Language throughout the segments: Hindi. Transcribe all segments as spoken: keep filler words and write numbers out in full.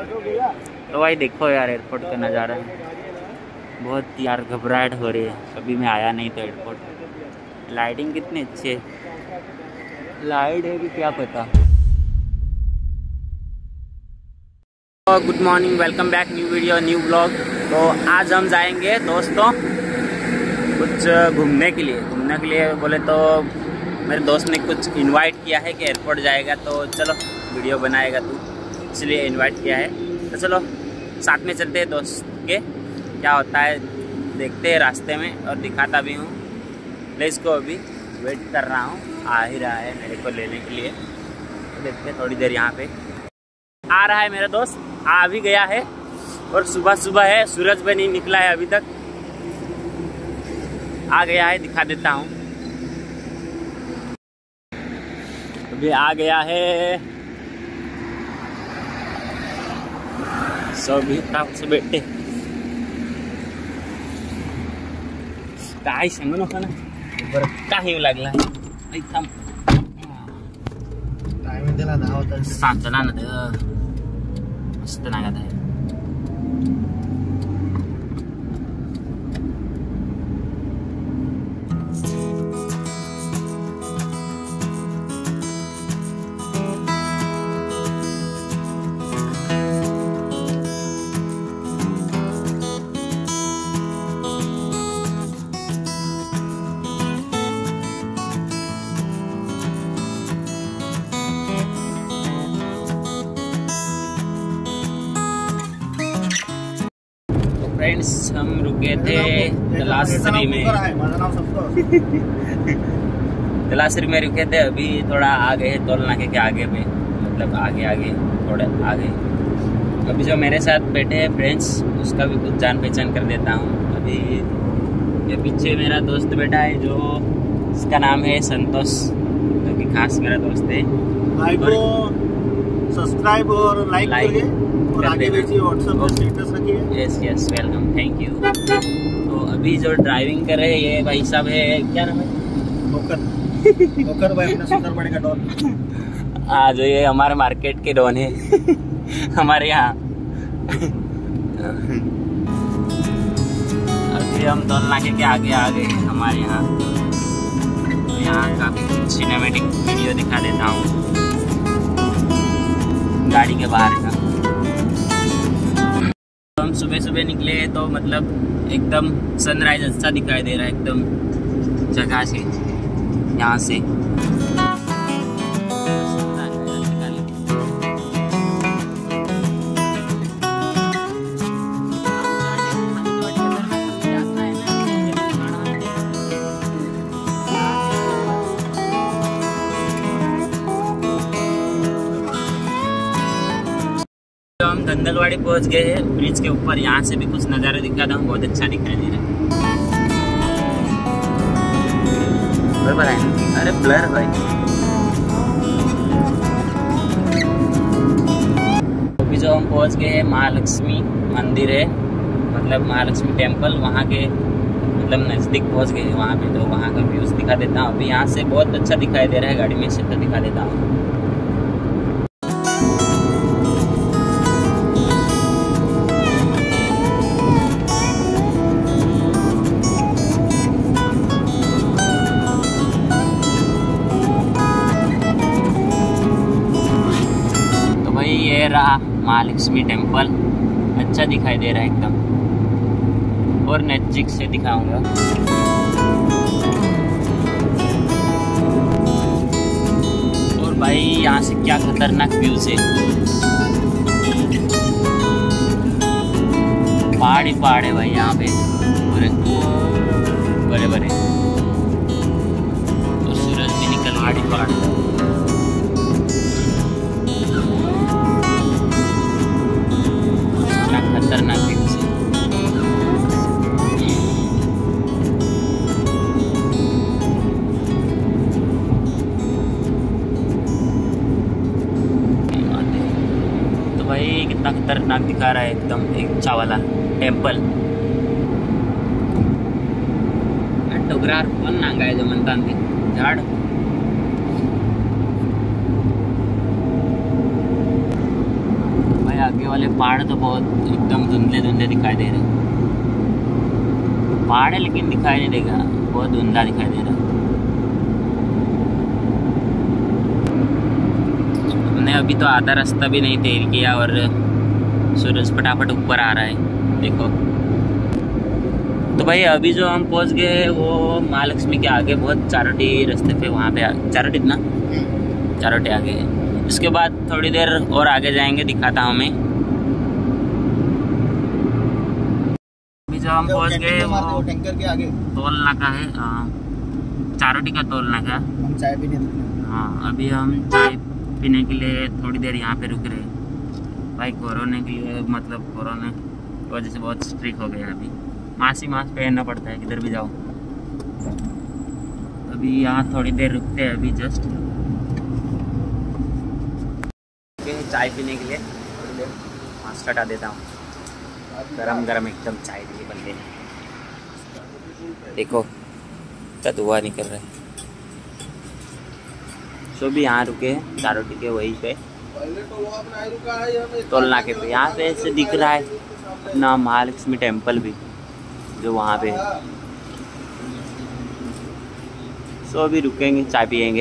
तो भाई देखो यार एयरपोर्ट का नज़ारा बहुत यार घबराहट हो रही है। कभी मैं आया नहीं तो एयरपोर्ट। लाइटिंग कितनी अच्छी है, लाइट है कि क्या पता। Good morning, welcome back, new video new blog. तो आज हम जाएंगे दोस्तों कुछ घूमने के लिए घूमने के लिए बोले तो मेरे दोस्त ने कुछ इनवाइट किया है कि एयरपोर्ट जाएगा तो चलो वीडियो बनाएगा तू, इसलिए इनवाइट किया है। तो चलो साथ में चलते हैं दोस्त के, क्या होता है देखते हैं रास्ते में, और दिखाता भी हूँ। प्लीज़ को अभी वेट कर रहा हूँ, आ ही रहा है मेरे को लेने के लिए। तो देखते हैं थोड़ी देर, यहाँ पे आ रहा है मेरा दोस्त, आ भी गया है। और सुबह सुबह है, सूरज भी नहीं निकला है अभी तक, आ गया है, दिखा देता हूँ। अभी आ गया है, सभी से बैठे काय सांगू नका ना, बरं काही लागला आहे थांब टाइम दिला दहा होता सांगतो ना ना मस्त नागत आहे। फ्रेंड्स हम रुके थे तलासरी में तलासरी में रुके थे। अभी थोड़ा आगे है, टोल नाके के आगे पे, मतलब आगे आगे थोड़े आगे। अभी जो मेरे साथ बैठे हैं फ्रेंड्स, उसका भी कुछ जान पहचान कर देता हूँ। अभी ये पीछे मेरा दोस्त बैठा है, जो इसका नाम है संतोष, जो कि खास मेरा दोस्त है। भाई को सब्सक्राइब और लाइक करिए और आगे भेजिए, व्हाट्सएप पर स्टेटस रखिए। Yes yes welcome, thank you. तो अभी जो ड्राइविंग कर रहे हैं ये भाई साहब है, क्या नाम है? होकर होकर भाई अपना सुंदर बड़े का डॉन। हाँ, जो ये हमारे मार्केट के डॉन है हमारे यहाँ। अभी हम टोल नाके के आगे आ गए हमारे यहाँ। तो यहाँ काफी सिनेमैटिक वीडियो दिखा देता हूँ गाड़ी के बाहर का। तो हम सुबह सुबह निकले तो मतलब एकदम सनराइज अच्छा दिखाई दे रहा है, एकदम जगह से यहाँ से। हम धंधलवाड़ी पहुंच गए हैं, ब्रिज के ऊपर। यहाँ से भी कुछ नज़ारा दिखाता हूँ, बहुत अच्छा दिखाई दे रहा है। बराबर है, अरे ब्लर भाई। अभी जो हम पहुंच गए हैं महालक्ष्मी मंदिर है, मतलब महालक्ष्मी टेम्पल, वहाँ के मतलब नज़दीक पहुंच गए हैं वहाँ पे। तो वहाँ का व्यूज़ दिखा देता हूँ। अभी यहाँ से बहुत अच्छा दिखाई दे रहा है, गाड़ी में से तो दिखा देता हूँ। ये रहा महालक्ष्मी टेम्पल, अच्छा दिखाई दे रहा है एकदम, और नजदीक से दिखाऊंगा। और भाई यहाँ से क्या खतरनाक व्यूज है, पहाड़ ही पहाड़ है भाई यहाँ पे, पूरे बड़े बड़े, और सूरज भी निकल पहाड़ ही पहाड़। खतरनाक व्यूज है। तो भाई कितना खतरनाक दिखा रहा है एकदम, एक अच्छा वाला टेम्पल। डोंगरावर पण नांगायचं म्हणतात ते झाड। भाई आगे वाले पहाड़ तो बहुत एकदम धुंधले धुंधले दिखाई दे रहे। पहाड़ है लेकिन दिखाई नहीं देगा, बहुत धुंधला दिखाई दे रहा है। हमने अभी तो आधा रास्ता भी नहीं तय किया और सूरज फटाफट ऊपर आ रहा है, देखो। तो भाई अभी जो हम पहुंच गए वो महालक्ष्मी के आगे बहुत चारोटी रास्ते पे, वहाँ पे चारोटी ना चारोटी आगे। उसके बाद थोड़ी देर और आगे जाएंगे, दिखाता हूँ मैं। अभी जो हम पहुंच गए वो टैंकर के आगे टोल नाका है, चारोटी का टोल नाका। हम चाय पीने हाँ, अभी हम चाय पीने के लिए थोड़ी देर यहाँ पे रुक रहे हैं। भाई कोरोना के लिए, मतलब कोरोना की वजह से बहुत स्ट्रिक्ट हो गया। अभी मास्क ही मास्क पहनना पड़ता है किधर भी जाओ। अभी यहाँ थोड़ी देर रुकते हैं, अभी जस्ट चाय पीने के लिए थोड़ी देर मास्क हटा देता हूँ। गरम गरम एकदम चाय दी बंदे ने, देखो क्या धुआं निकल रहा है। सो भी यहाँ रुके हैं चारोटी के वहीं पे टोल नाके पे। यहाँ पे ऐसे दिख रहा है अपना महालक्ष्मी टेम्पल भी जो वहाँ पे है। सो अभी रुकेंगे, चाय पियेंगे।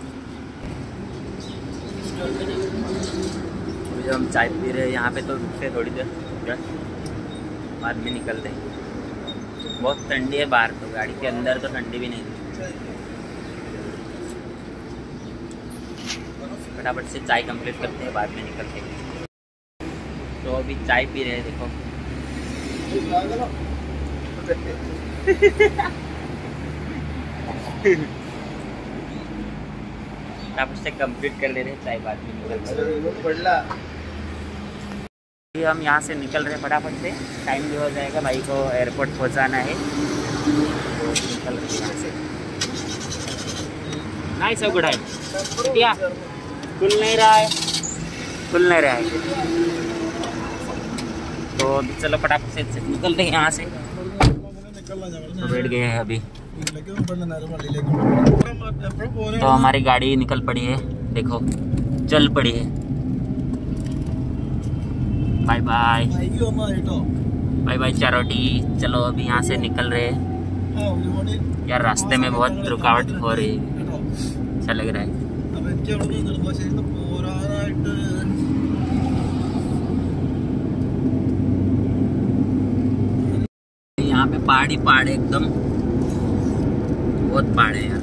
अभी जो हम चाय पी रहे हैं यहाँ पे तो रुकते थोड़ी देर, बाद में निकलते हैं। बहुत ठंडी है बाहर, तो गाड़ी के अंदर तो ठंडी भी नहीं। फटाफट से चाय कंप्लीट करते हैं, बाद में निकलते हैं। तो अभी चाय पी रहे हैं, देखो। फटाफट से कंप्लीट कर ले रहे हैं चाय, बाद में निकलते हैं। हम यहाँ से निकल रहे हैं फटाफट से, टाइम भी हो जाएगा, भाई को एयरपोर्ट पहुँचाना है। तो निकल रहे हैं यहाँ से। नहीं सब गुड है, खुल नहीं रहा है, खुल नहीं रहा है। तो चलो फटाफट से निकलते हैं यहाँ से। तो बैठ गए हैं अभी, तो हमारी गाड़ी निकल पड़ी है, देखो चल पड़ी है। Bye bye bye bye Charoti. चलो अभी यहाँ से निकल रहे हैं। यार रास्ते में बहुत रुकावट हो रही है, अच्छा लग रहा है। यहाँ पे पहाड़ी पहाड़ है एकदम, बहुत पहाड़ है यार।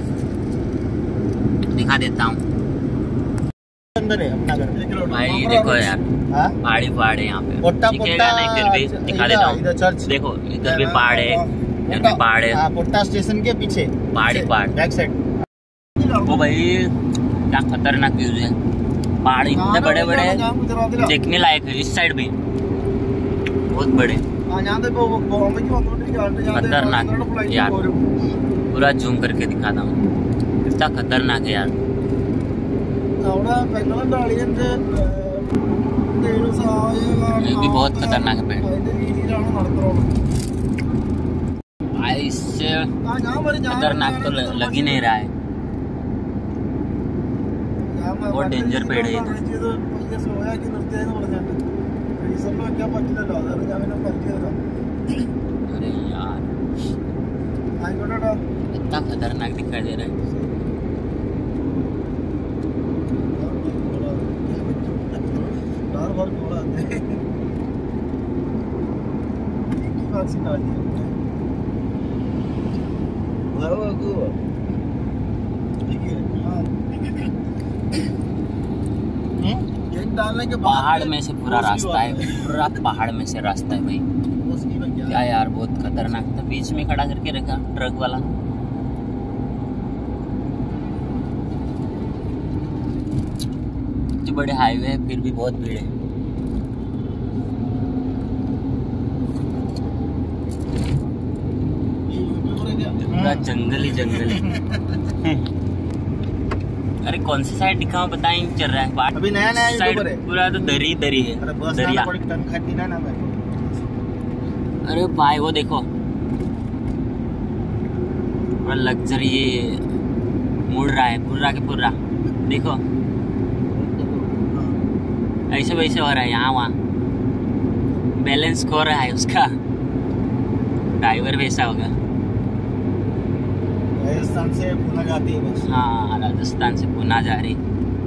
दिखा देता हूँ अंदर है अपना घर भाई, देखो यार पहाड़ी पहाड़ है यहाँ पे। दिखेगा नहीं फिर भी दिखा देता हूँ। देखो इधर भी पहाड़ है, इधर भी पहाड़ है। पोट्टा स्टेशन के पीछे पहाड़ी पहाड़ बैक साइड। ओ भाई क्या खतरनाक व्यूज है, पहाड़ इतने बड़े बड़े हैं, देखने लायक है। इस साइड भी बहुत बड़े, खतरनाक यार। पूरा जूम करके दिखाता हूँ, कितना खतरनाक है यार। ये भी बहुत खतरनाक है पेड़, इससे खतरनाक तो लग ही नहीं रहा है, बहुत डेंजर पेड़ है ये तो। अरे यार इतना खतरनाक दिखाई दे रहा है। डालने के पहाड़ में से पूरा रास्ता है, पूरा पहाड़ में से रास्ता है भाई। क्या यार बहुत खतरनाक था, बीच में खड़ा करके रखा ट्रक वाला। इतने बड़े हाईवे है फिर भी बहुत भीड़ है। पूरा जंगल ही जंगल है। अरे कौन सी साइड दिखाऊं पता ही नहीं चल रहा है। अभी नया नया साइड पूरा तो दरी दरी है, दरिया। अरे भाई वो देखो पूरा लग्जरी मुड़ रहा है पूरा के पूरा, देखो ऐसे वैसे हो रहा है यहाँ वहाँ, बैलेंस खो रहा है उसका, ड्राइवर वैसा होगा। राजस्थान से पुणे जाती है बस। हाँ, राजस्थान से पुणे जा रही।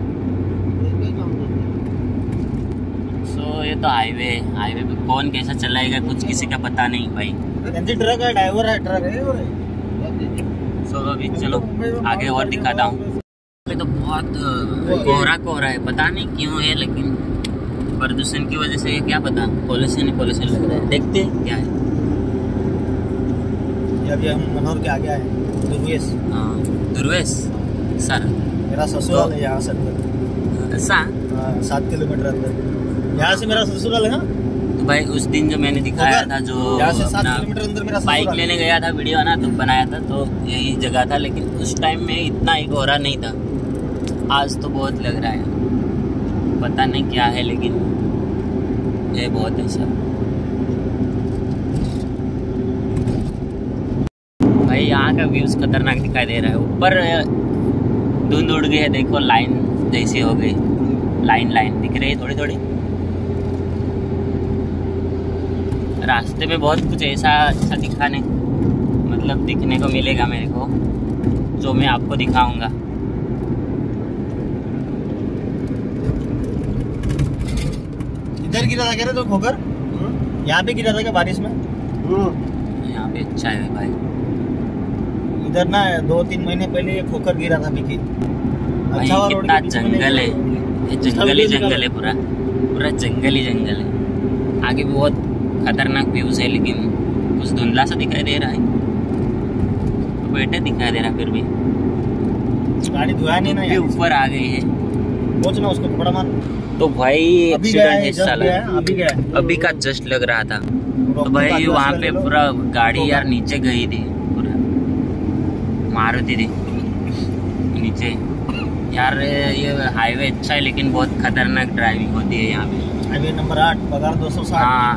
सो ये तो हाईवे हाईवे पे कौन कैसा चलाएगा कुछ किसी का पता नहीं भाई। ट्रक है, ड्राइवर है, ट्रक है। सो अभी चलो आगे और दिखाता हूँ। अभी तो बहुत कोहरा कोहरा है, पता नहीं क्यों है, लेकिन प्रदूषण की वजह से ये क्या पता, पॉल्यूशन ही पॉल्यूशन लग रहा है। देखते हैं क्या है। अभी हम मनोहर के आगे आए, दुर्वेश। हाँ, दुर्वेश सर, मेरा ससुराल है यहाँ से। ऐसा सात किलोमीटर अंदर यहाँ से मेरा ससुराल है ना। तो भाई उस दिन जो मैंने दिखाया था, जो अपना बाइक लेने गया था वीडियो ना, तो बनाया था, तो यही जगह था, लेकिन उस टाइम में इतना ही कोहरा नहीं था। आज तो बहुत लग रहा है, पता नहीं क्या है, लेकिन ये बहुत ऐसा। भाई यहाँ का व्यूज खतरनाक दिखाई दे रहा है। ऊपर धुंध उड़ गई है, देखो लाइन जैसी हो गई, लाइन लाइन दिख रही है थोड़ी थोड़ी। रास्ते में बहुत कुछ ऐसा अच्छा दिखाने मतलब दिखने को मिलेगा मेरे को, जो मैं आपको दिखाऊंगा। इधर गिरा था क्या रे तो खोकर? यहाँ पे गिरा था क्या बारिश में? यहाँ पे अच्छा है भाई। इधर ना दो तीन महीने पहले ये खोकर गिरा था बिकी। भाई अच्छा, कितना जंगल है, ये जंगल ही जंगल है, पूरा पूरा जंगल ही जंगल है। आगे भी बहुत खतरनाक व्यूज है, लेकिन कुछ धुंधला सा दिखाई दे रहा है, तो बेटे दिखाई दे रहा फिर भी। गाड़ी धुआ नहीं ना, ऊपर आ गई है, पहुंचना उसको थोड़ा मान। तो भाई एक्सीडेंट है साला, अभी गया अभी का जस्ट लग रहा था। तो भाई वहाँ पे पूरा गाड़ी यार नीचे गई थी, पूरा मारुति थी नीचे यार। ये हाईवे अच्छा है, लेकिन बहुत खतरनाक ड्राइविंग होती है यहाँ पे। हाईवे नंबर आठ, पगार दो सौ साठ। हाँ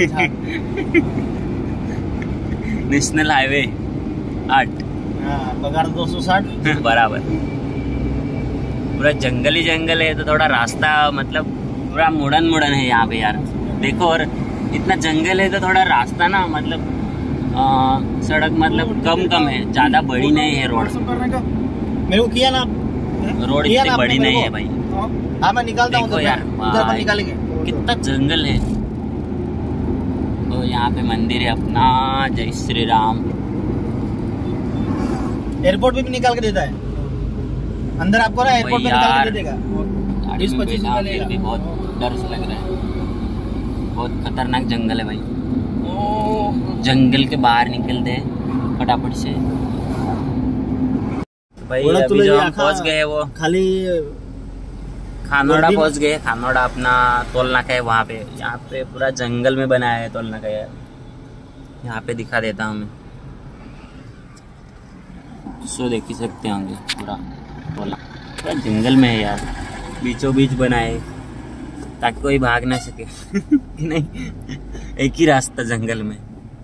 नेशनल हाईवे आठ, पगार दो सौ साठ बराबर। पूरा जंगल ही जंगल है, तो थोड़ा रास्ता मतलब पूरा मुड़न मुड़न है यहाँ पे यार, देखो। और इतना जंगल है तो थोड़ा रास्ता ना मतलब आ, सड़क मतलब कम कम है, ज्यादा बड़ी नहीं है रोड। मेरे को किया ना रोड इतनी बड़ी नहीं है भाई। हाँ मैं निकालता हूँ यार, निकालेंगे। कितना जंगल है। तो यहाँ पे मंदिर है अपना, जय श्री राम। एयरपोर्ट भी निकाल के देता है अंदर आपको ना, एयरपोर्ट में निकाल के दे देगा। बीस पच्चीस फिर भी बहुत डर से लग रहा है, बहुत खतरनाक जंगल है भाई। जंगल के बाहर निकलते हैं फटाफट से भाई। अभी जो हम पहुंच गए वो खाली खानोड़ा पहुंच गए। खानोड़ा अपना टोल नाका है वहाँ पे। यहाँ पे पूरा जंगल में बनाया है टोल नाका यार। यहाँ पे दिखा देता हूँ मैं, सो देख ही सकते होंगे। पूरा टोल पूरा जंगल में है यार, बीचों बीच बनाए ताकि कोई भाग ना सके कि नहीं, एक ही रास्ता जंगल में।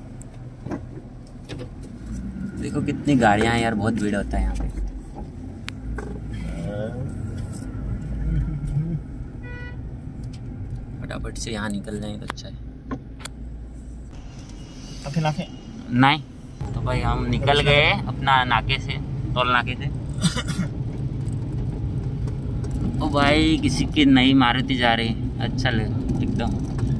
देखो कितनी गाड़ियां हैं यार, बहुत भीड़ होता है यहाँ पे। फटाफट से यहाँ निकल जाए तो अच्छा है। आखे नाके नहीं तो भाई हम निकल गए अपना नाके से, टोल नाके से। ओ भाई किसी की नई मारुति जा रही, अच्छा लगे एकदम।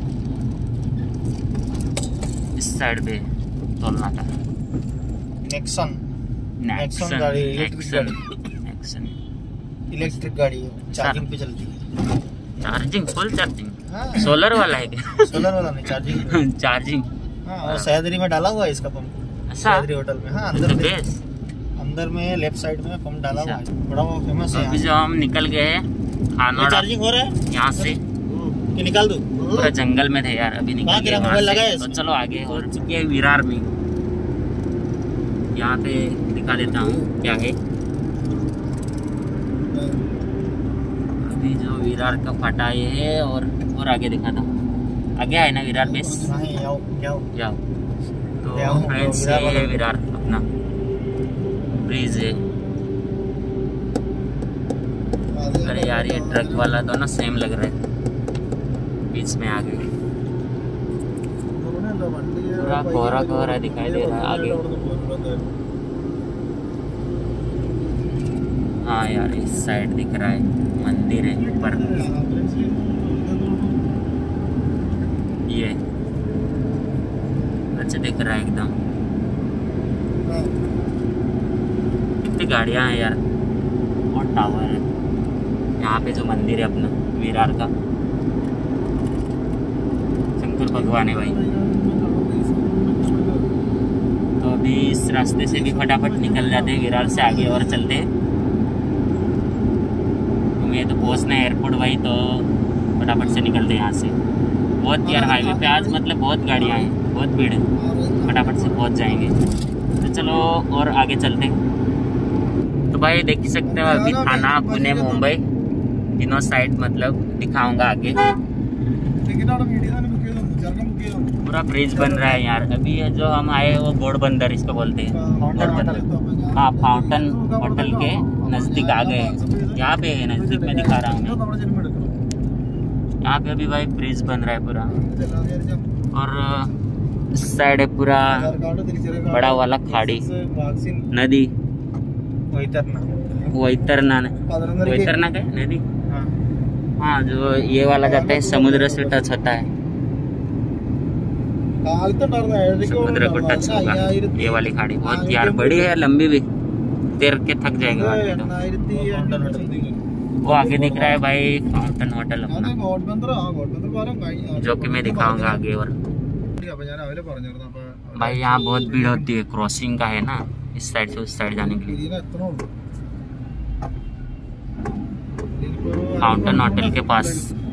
इस साइड पे टोल नाका नेक्सन नेक्सन गाड़ी, इलेक्ट्रिक गाड़ी, नेक्सन इलेक्ट्रिक गाड़ी है, चार्जिंग पे चलती है। Charging full charging? हाँ। सोलर वाला है क्या? सोलर वाला नहीं, चार्जिंग चार्जिंग। हाँ, और सह्याद्री में डाला हुआ है इसका पंप। सह्याद्री होटल में। हाँ अंदर में, अंदर में लेफ्ट साइड में पंप डाला हुआ है, बड़ा वो फेमस है। अभी जो हम निकल गए खानोड़ा, चार्जिंग हो रहा है यहाँ से कि निकाल दूं? पूरा जंगल में थे यार, अभी निकल गए वहाँ से। तो चलो आगे और चुके हैं विरार में। यहाँ पे दिखा देता हूँ क्या है। अभी जो विरार का फाटा ये है, और और आगे दिखाता हूँ। आगे है ना विरार बेस, जाओ जाओ जाओ। तो फ्रेंड्स ये है विरार अपना ब्रिज है। अरे यार ये ट्रक वाला तो ना सेम लग रहा है। बीच में आ गए। पूरा कोहरा कोहरा दिखाई दे रहा है आगे। हाँ यार इस साइड दिख रहा है, मंदिर है ऊपर। ये अच्छा दिख रहा है एकदम। कितनी गाड़ियाँ हैं यार, और टावर है यहाँ पे। जो मंदिर है अपना विरार का, शंकर भगवान है भाई। तो अभी इस रास्ते से भी फटाफट निकल जाते हैं, विरार से आगे और चलते हैं। हमें तो पहुँचना है एयरपोर्ट भाई, तो फटाफट से निकलते हैं यहाँ से। बहुत यार हाईवे पे आज मतलब बहुत गाड़ियाँ हैं, बहुत भीड़ है, फटाफट से पहुँच जाएंगे। तो चलो और आगे चलते हैं। तो भाई देख सकते हो अभी थाना, पुणे, मुंबई तीनों साइड मतलब दिखाऊंगा आगे। पूरा ब्रिज बन रहा है यार। अभी ये जो हम आए वो घोड़बंदर इसको बोलते हैं, घोड़बंदर। हाँ फाउंटेन होटल के नज़दीक आ गए हैं। यहाँ पे है नज़दीक में दिखा रहा हूँ मैं। यहाँ पे अभी भाई ब्रिज बन रहा है पूरा, और इस साइड है पूरा बड़ा वाला खाड़ी नदी, वैतरना वैतरना का नदी। हाँ जो ये वाला जाता है समुद्र से टच होता है, समुद्र को टच होगा ये वाली खाड़ी। बहुत यार बड़ी है, लंबी भी, तैर के थक जाएंगे। वो आगे दिख रहा है भाई फाउंटेन होटल अपना, जो कि मैं दिखाऊंगा आगे। और भाई यहाँ बहुत भीड़ होती है, क्रॉसिंग का है ना, इस साइड से उस साइड जाने के लिए। फाउंटेन होटल के पास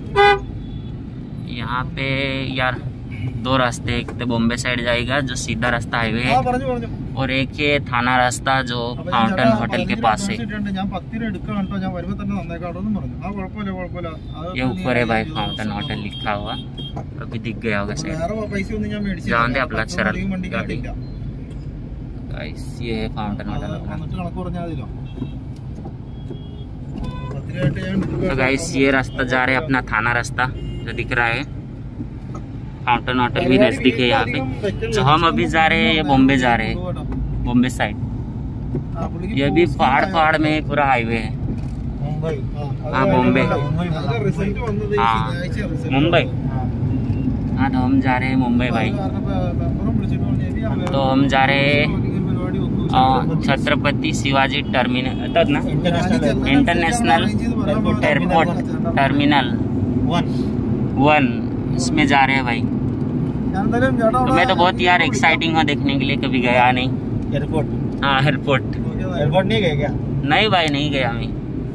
यहाँ पे यार दो रास्ते, एक तो बॉम्बे साइड जाएगा जो सीधा रास्ता हाईवे है, और एक ये थाना रास्ता जो फाउंटेन होटल के पास है। ये ऊपर है भाई फाउंटेन होटल लिखा हुआ, अभी दिख गया होगा शायद। जान दे अपना सरल गाड़ी। ये है फाउंटेन होटल अपना। तो गाइस ये रास्ता जा रहे हैं अपना थाना रास्ता जो दिख रहा है। फाउंटेन होटल भी नजदीक है यहाँ पे। जो हम अभी जा रहे हैं ये बॉम्बे जा रहे हैं, बॉम्बे साइड। ये भी पहाड़ पहाड़ में पूरा हाईवे है। हाँ बॉम्बे, हाँ मुंबई। हाँ तो हम जा रहे हैं मुंबई भाई। तो हम जा रहे हैं छत्रपति शिवाजी टर्मिनल तक ना, इंटरनेशनल एयरपोर्ट टर्मिनल वन, इसमें जा रहे हैं भाई। तो मैं तो बहुत यार एक्साइटिंग हूँ देखने के लिए, कभी गया नहीं एयरपोर्ट। हाँ एयरपोर्ट एयरपोर्ट नहीं गए क्या? नहीं भाई नहीं गया मैं,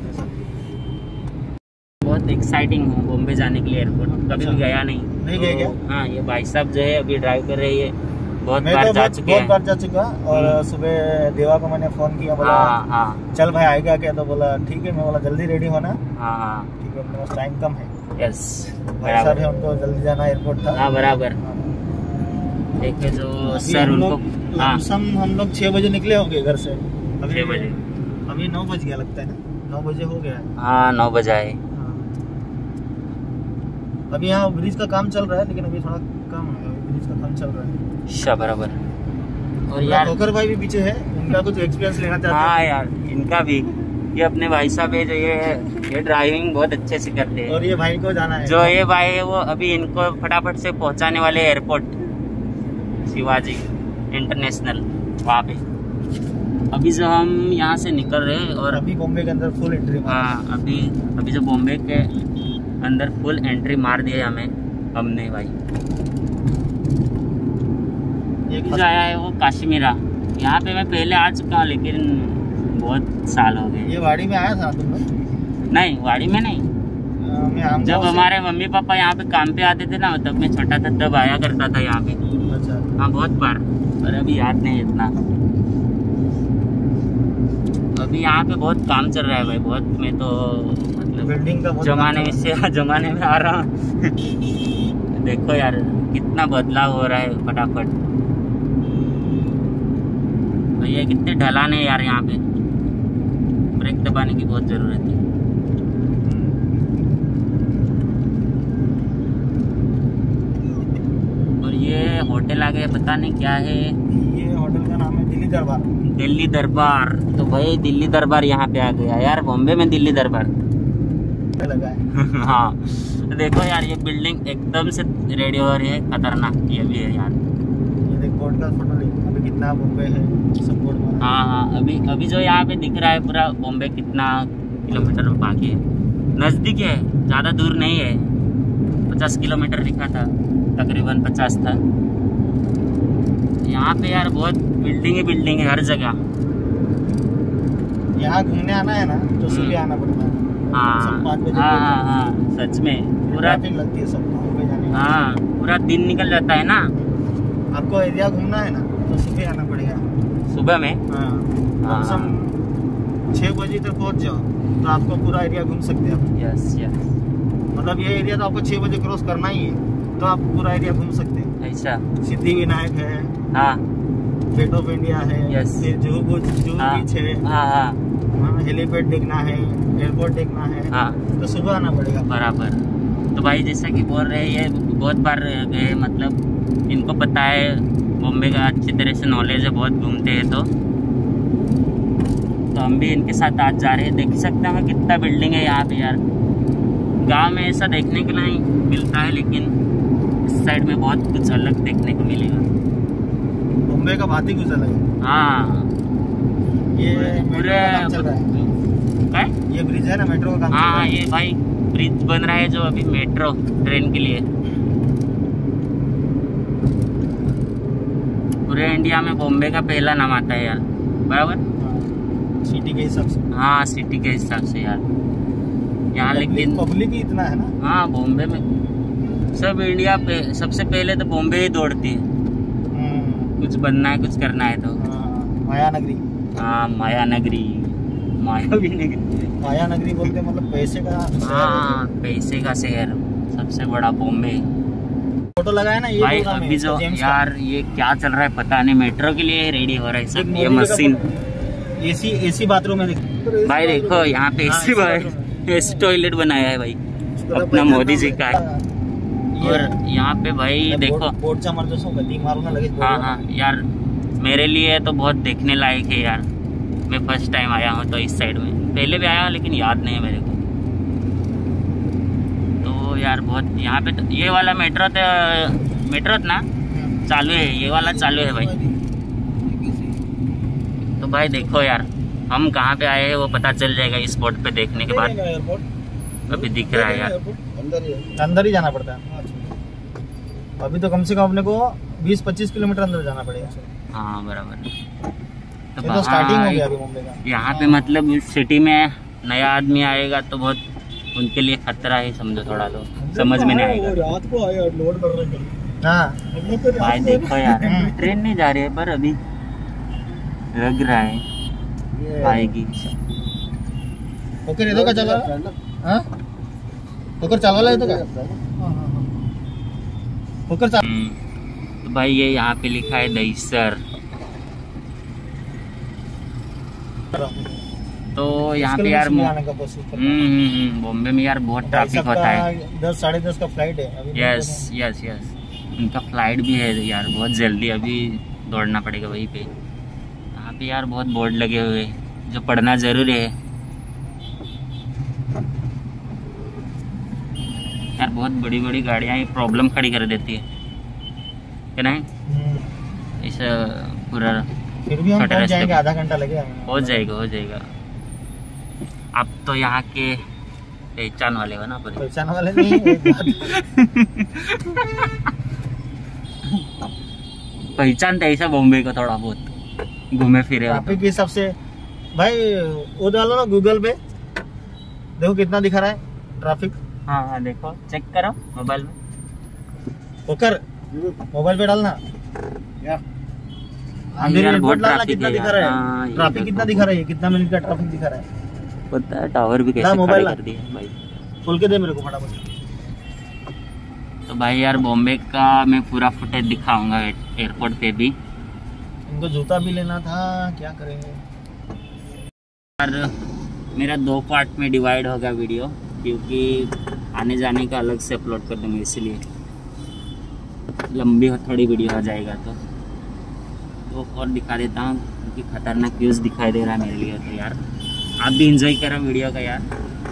बहुत एक्साइटिंग हूँ बॉम्बे जाने के लिए एयरपोर्ट, कभी भी गया नहीं। नहीं गए क्या? हाँ ये भाई साहब जो है अभी ड्राइव कर रही है, बहुत बार जा चुके हैं, बहुत बार जा चुका। और सुबह देवा को मैंने फोन किया, बोला हाँ, हाँ। चल भाई आएगा क्या? तो बोला ठीक है। मैं बोला जल्दी रेडी होना, हाँ ठीक है, मेरा टाइम कम है। यस भाई साहब है, उनको जल्दी जाना एयरपोर्ट था। हाँ बराबर। देखे जो सर उनको, हाँ हम लोग छह बजे निकले होंगे घर से। अभी छह बजे, अभी नौ बज गया लगता है ना, नौ बजे हो गया। हाँ नौ बजे आए। अभी यहाँ ब्रिज का काम चल रहा है, लेकिन अभी थोड़ा कम है, ब्रिज का काम चल रहा है। अच्छा बराबर। और यार होकर भाई भी पीछे है, उनका कुछ एक्सपीरियंस लेना चाहते हैं। हाँ यार इनका भी, ये अपने भाई साहब है जो ये ये ड्राइविंग बहुत अच्छे से करते हैं। और ये भाई को जाना है, जो ये भाई है वो अभी इनको फटाफट से पहुंचाने वाले एयरपोर्ट शिवाजी इंटरनेशनल वहाँ पे। अभी जो हम यहाँ से निकल रहे हैं, और अभी बॉम्बे के अंदर फुल एंट्री। हाँ अभी अभी जो बॉम्बे के अंदर फुल एंट्री मार दिया हमें हमने भाई। ये जो आया है वो काश्मीरा, यहाँ पे मैं पहले आ चुका हूँ लेकिन बहुत साल हो गए। ये वाड़ी में आया था तुम लोग? नहीं वाड़ी में नहीं, आ, जब हमारे मम्मी पापा यहाँ पे काम पे आते थे ना, तब मैं छोटा था तब आया करता था यहाँ पे। अच्छा हाँ बहुत बार, पर अभी याद नहीं इतना। अभी यहाँ पे बहुत काम चल रहा है भाई, बहुत। मैं तो मतलब बिल्डिंग का जमाने से जमाने में आ रहा हूँ। देखो यार कितना बदलाव हो रहा है फटाफट। तो ये कितने ढलान है यार, यहाँ पे ब्रेक दबाने की बहुत जरूरत है। होटल आ गया, पता नहीं क्या है। ये होटल का नाम है दिल्ली दरबार। दिल्ली दरबार। तो भाई दिल्ली दरबार यहाँ पे आ गया यार, बॉम्बे में दिल्ली दरबार लगा है। हाँ देखो यार, ये बिल्डिंग एकदम से रेडी हो रही है, खतरनाक ये भी है यार। ये देख बोर्ड का फोटो ले, अभी कितना बॉम्बे है सब बोर्ड में। हाँ हाँ, अभी अभी जो यहाँ पे दिख रहा है पूरा बॉम्बे कितना किलोमीटर बाकी है। नज़दीक है, ज़्यादा दूर नहीं है। पचास किलोमीटर लिखा था, तकरीबन पचास था। यहाँ पे यार बहुत बिल्डिंग ही बिल्डिंग है हर जगह। यहाँ घूमने आना है ना तो सुबह आना पड़ता है। हाँ हाँ हाँ हाँ, सच में पूरा लगती है सब पे जाने। हाँ, पूरा दिन निकल जाता है ना। आपको एरिया घूमना है ना तो सुबह आना पड़ेगा। सुबह में हाँ, कम से कम छः बजे तक पहुँच जाओ तो आपको पूरा एरिया घूम सकते हैं आप। यस यस, मतलब ये एरिया तो आपको छः बजे क्रॉस करना ही है तो आप पूरा एरिया घूम सकते हैं। ऐसा। सिद्धि विनायक है, हाँ, गेट ऑफ इंडिया है, यस। फिर जुहू बीच जुहू हाँ, बीच है, हाँ हाँ हाँ, हेलीपैड देखना है, एयरपोर्ट देखना है, हाँ, तो सुबह आना पड़ेगा। बराबर। तो भाई जैसा कि बोल रहे हैं, ये बहुत बार गए, मतलब इनको पता है बॉम्बे का अच्छी तरह से नॉलेज है, बहुत घूमते हैं। तो तो हम भी इनके साथ आज जा रहे हैं। देख सकते हैं कितना बिल्डिंग है यहाँ पे यार। गांव में ऐसा देखने को नहीं मिलता है, लेकिन इस साइड में बहुत कुछ अलग देखने को मिलेगा। बॉम्बे का बात ही कुछ अलग है। हाँ, ये पूरे चल रहा है। क्या? ये ब्रिज है ना, मेट्रो का काम चल रहा हाँ, है। ये भाई ब्रिज बन रहा है जो अभी मेट्रो ट्रेन के लिए। पूरे इंडिया में बॉम्बे का पहला नाम आता है यार, बराबर। सिटी के हिसाब से। हाँ, सिटी के हिसाब से यार यहाँ, लेकिन पब्लिक ही इतना है ना। हाँ, बॉम्बे में सब इंडिया पे सबसे पहले तो बॉम्बे ही दौड़ती है। कुछ बनना है, कुछ करना है तो। माया नगरी। हाँ, माया नगरी, माया भी नगरी, माया नगरी बोलते हैं, मतलब पैसे का। हाँ, पैसे का शहर, सबसे बड़ा बॉम्बे। फोटो लगाया ना ये भाई अभी जो यार ये क्या चल रहा है पता नहीं, मेट्रो के लिए रेडी हो रहा है सब। ये मशीन, एसी एसी बाथरूम है। भाई देखो यहाँ पे एसी एसी टॉयलेट बनाया है भाई, अपना मोदी जी का है। और यहाँ पे भाई देखो, हाँ हाँ यार, मेरे लिए तो बहुत देखने लायक है यार। मैं फर्स्ट टाइम आया हूँ तो इस साइड में, पहले भी आया हूँ लेकिन याद नहीं है मेरे को। तो यार बहुत यहाँ पे तो ये वाला मेट्रो तो मेट्रो ना चालू है, ये वाला चालू है भाई। तो भाई देखो यार, हम कहाँ पे आए हैं वो पता चल जाएगा इस बोर्ड पे देखने के बाद। अभी दिख रहा है यार, अंदर ही जाना पड़ता है। अभी तो कम से कम अपने को बीस पच्चीस किलोमीटर अंदर जाना पड़ेगा। हाँ बराबर। तो, तो स्टार्टिंग हो गया अभी मुंबई का। यहाँ पे मतलब इस सिटी में नया आदमी आएगा तो बहुत उनके लिए खतरा है, समझो थोड़ा, तो समझ में नहीं आएगा। रात को आए लोड कर रहे हैं। हाँ भाई देखो यार, ट्रेन नहीं जा रही है पर अभी लग रहा है आएगी। ओके येतो का चला? हाँ ओकर चालवायला येतो का? ओकर चाल। तो भाई ये यहाँ पे लिखा है दहीसर। तो यहाँ पे यार हम्म बॉम्बे में यार बहुत ट्रैफिक होता है। दस साढ़े दस का फ्लाइट है। यस यस यस, उनका फ्लाइट भी है यार, बहुत जल्दी अभी दौड़ना पड़ेगा वहीं पे। यहाँ पे यार बहुत बोर्ड लगे हुए जो पढ़ना जरूरी है यार। बहुत बड़ी बड़ी गाड़ियाँ ये प्रॉब्लम खड़ी कर देती है क्या नहीं? ऐसा पूरा फिर भी हम पहुंच जाएंगे, आधा घंटा लगेगा। हो जाएगा हो जाएगा। आप तो यहाँ के पहचान वाले हो ना? पूरे पहचान वाले नहीं पहचानते ऐसा बॉम्बे को थोड़ा बहुत, घूमे फिरे। ट्रैफिक के हिसाब से भाई वो डालो ना गूगल पे, देखो कितना दिखा रहा है ट्रैफिक। हाँ हाँ देखो, चेक करो मोबाइल में। ओकर मोबाइल पे डालना यार, बहुत डालना कितना दिखा रहा है ट्रैफिक, कितना दिखा रहा है, कितना मिनट का ट्रैफिक दिखा रहा है। पता है टावर भी कैसे खड़े कर दिया भाई। खोल के दे मेरे को फटाफट। तो भाई यार बॉम्बे का मैं पूरा फुटेज दिखाऊंगा एयरपोर्ट पे भी। इनको जूता भी लेना था, क्या करेंगे यार। मेरा दो पार्ट में डिवाइड होगा वीडियो, क्योंकि आने जाने का अलग से अपलोड कर दूंगा इसलिए। लंबी थोड़ी वीडियो हो जाएगा तो तो और दिखा देता हूँ, क्योंकि खतरनाक व्यूज़ दिखाई दे रहा है मेरे लिए। तो यार आप भी इंजॉय करो वीडियो का यार।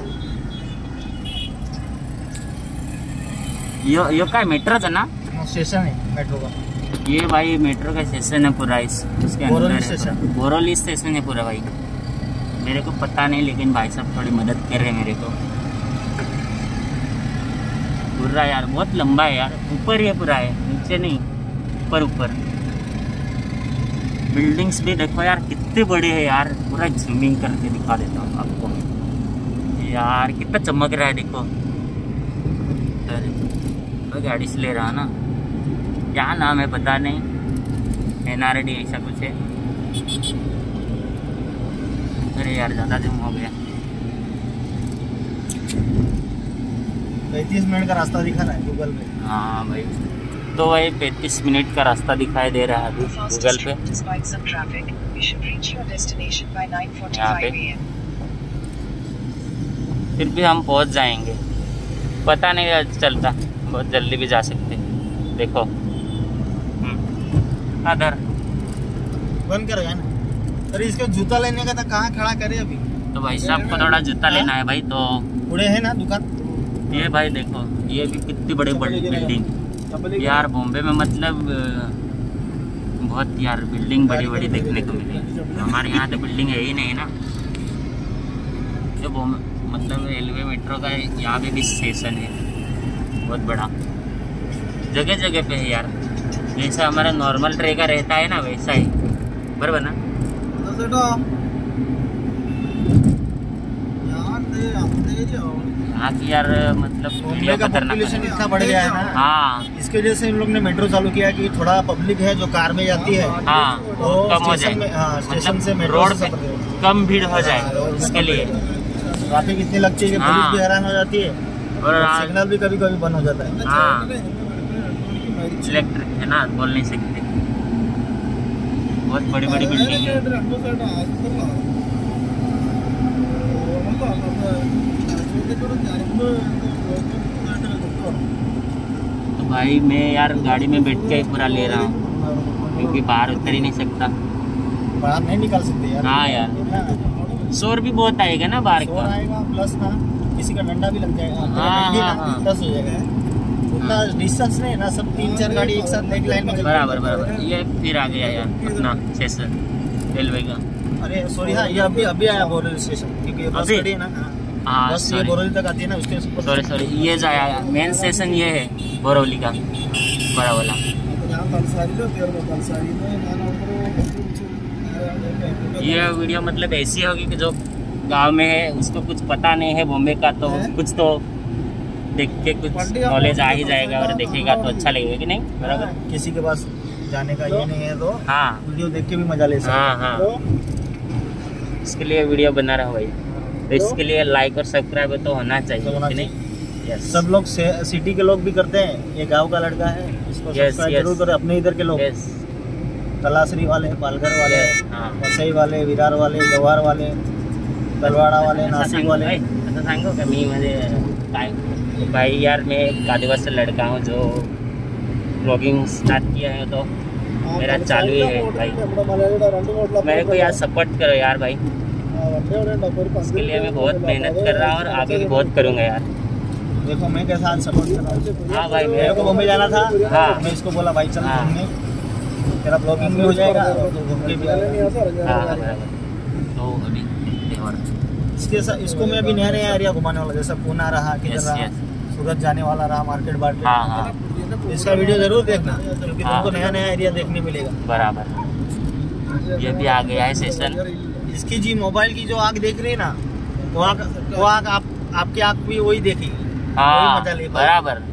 यो यो का मेट्रो था ना, स्टेशन है मेट्रो का। ये भाई मेट्रो का स्टेशन है पूरा, इस इसके अंदर स्टेशन, बोरोली स्टेशन है पूरा भाई। मेरे को पता नहीं, लेकिन भाई साहब थोड़ी मदद कर रहे हैं मेरे को। पूरा यार बहुत लंबा है यार, ऊपर ही पूरा है, नीचे नहीं, ऊपर ऊपर। बिल्डिंग्स भी देखो यार कितने बड़े हैं यार, पूरा जूमिंग करके दिखा देता हूँ आपको यार, कितना चमक रहा है देखो। तो गाड़ी से ले रहा ना, क्या नाम है पता नहीं, एन आर डी ऐसा कुछ है। अरे यार ज़्यादा जूम हो गया। पैंतीस मिनट का रास्ता दिखा रहा है गूगल पे। हाँ भाई, तो भाई पैंतीस मिनट का रास्ता दिखाई दे रहा है अभी गूगल पे। यहाँ पे फिर भी हम पहुँच जाएंगे, पता नहीं चलता, बहुत जल्दी भी जा सकते। देखो अदर बंद करेगा ना। अरे इसका जूता लेने का था, कहाँ खड़ा करे अभी? तो भाई साहब को थोड़ा जूता लेना है भाई, तो पूरे है ना दुकान। ये भाई देखो, ये भी कितनी बड़ी बड़ी बिल्डिंग यार। बॉम्बे में मतलब बहुत यार बिल्डिंग बड़ी बड़ी देखने को मिली। हमारे यहाँ तो बिल्डिंग है ही नहीं ना। जो बॉम्बे मतलब रेलवे मेट्रो का यहाँ पे भी स्टेशन है बहुत बड़ा, जगह जगह पे है यार। जैसा हमारा नॉर्मल ट्रेन का रहता है ना, वैसा ही, बराबर ना। यहाँ की यार मतलब वीडियो खतरनाक इतना बढ़ गया है ना। हाँ, इसके वजह से इन लोग ने मेट्रो चालू किया कि थोड़ा पब्लिक है जो कार में जाती है, हाँ, वो कम हो जाए, स्टेशन से रोड पे कम भीड़ हो जाए, इसके लिए ट्रैफिक इतनी लगती है कि पुलिस भी हैरान हो जाती है, और सिग्नल भी कभी कभी बंद हो जाता है। हाँ, इलेक्ट्रिक है ना, बोल नहीं सकते। बहुत बड़ी बड़ी बिल्डिंग है। तो भाई मैं यार गाड़ी में बैठ के ही पूरा ले रहा हूँ, क्योंकि बाहर उतर ही नहीं सकता, बाहर नहीं निकाल सकते यार। हाँ यार, शोर भी बहुत आएगा ना बाहर का, आएगा प्लस ना किसी का डंडा भी लग जाएगा। हाँ, हाँ, हाँ। प्लस हो जाएगा, उतना डिस्टेंस नहीं ना, सब तीन चार गाड़ी एक साथ एक लाइन में। बराबर बराबर। ये फिर आ गया यार अपना स्टेशन रेलवे का। अरे सॉरी, हाँ ये अभी अभी आया बोरोली स्टेशन, क्योंकि बस खड़ी है ना। हाँ, बस ये बोरोली तक आती है ना, उसके सॉरी सॉरी, ये जो आया मेन स्टेशन ये है बोरोली का बड़ा वाला। ये वीडियो मतलब ऐसी होगी कि जो गांव में है उसको कुछ पता नहीं है बॉम्बे का, तो कुछ तो देख के कुछ नॉलेज आ ही जाएगा, और देखेगा तो अच्छा लगेगा कि नहीं, बराबर। किसी के पास जाने का ये नहीं है तो हाँ, वीडियो देख के भी मजा ले सकते। हाँ हाँ, इसके लिए वीडियो बना रहा भाई, तो इसके लिए लाइक और सब्सक्राइब तो होना चाहिए कि नहीं। yes. सब लोग सिटी के लोग भी करते हैं, ये गांव का लड़का है, इसको yes, सब्सक्राइब yes. जरूर करें। अपने इधर के लोग yes. तलासरी वाले, पालघर वाले, yes. हाँ. वसई वाले, विरार वाले, जवाहर वाले, तलवाड़ा वाले, नासिक वाले। असं सांगू का मी म्हणजे काय भाई यार, मैं एक आदिवासी लड़का हूँ जो ब्लॉगिंग स्टार्ट किया है, तो मेरा चालू ही है भाई। मेरे को यार सपोर्ट करो यार भाई, इसके लिए मैं बहुत मेहनत कर रहा हूँ और आगे भी बहुत करूँगा यार। देखो मैं कैसा आज सपोर्ट कर रहा हूँ। हाँ भाई, मेरे को बॉम्बे जाना था। हाँ, मैं इसको बोला भाई चल हाँ, घूमने, तेरा ब्लॉगिंग भी हो जाएगा तो घूम के भी आएगा। हाँ बराबर। तो अभी इसके साथ इसको मैं अभी नया नया एरिया घुमाने वाला, जैसा पूना रहा, किधर रहा, सूरत जाने वाला रहा, मार्केट बार्केट। हाँ हाँ, इसका वीडियो जरूर देखना, क्योंकि तुमको नया नया एरिया देखने मिलेगा। बराबर। ये भी आ गया है सेशन। इसकी जी मोबाइल की जो आग देख रही है ना, वो आग वो आग आप आपकी आग भी वही देखेगी। हाँ बराबर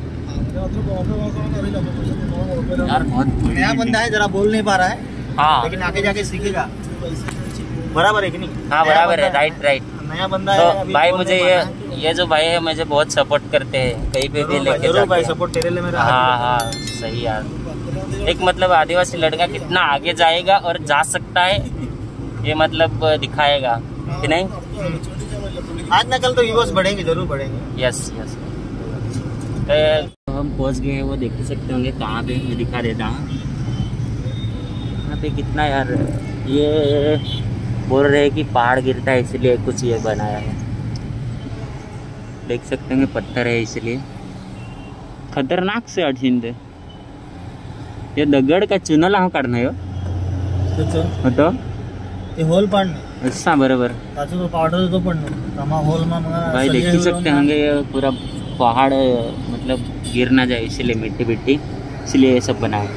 यार, बहुत नया बंदा है, जरा बोल नहीं पा रहा है, हाँ, लेकिन आगे जाके सीखेगा। बराबर है कि नहीं? हाँ बराबर है, राइट राइट। नया बंदा तो है, अभी भाई बोल मुझे नहीं ये पा रहा है। ये जो भाई है मुझे बहुत सपोर्ट करते हैं, कहीं पे भी लेके जरूर भाई, जाते हैं। सपोर्ट तेरे लिए मेरा हाँ हाँ सही यार। एक मतलब आदिवासी लड़का कितना आगे जाएगा और जा सकता है, ये मतलब दिखाएगा कि नहीं। आज न कल तो व्यूअर्स बढ़ेंगे, जरूर बढ़ेंगे। Yes yes. तो हम पहुंच गए हैं, वो देख सकते होंगे कहाँ पे, मैं दिखा देता हूँ। यहाँ पे कितना यार, ये बोल रहे हैं कि पहाड़ गिरता है इसलिए कुछ ये बनाया है, देख सकते होंगे पत्थर है इसलिए खतरनाक से अडचण ते ये दगड का चुनाला हा काढणं हो होतो ते होल पाडणे अच्छा बरोबर त्याचा जो पावडर तो पण तमा होल में भाई देख ही सकते होंगे ये पूरा पहाड़ मतलब गिर ना जाए इसलिए मिट्टी मिट्टी इसलिए ये सब बनाए।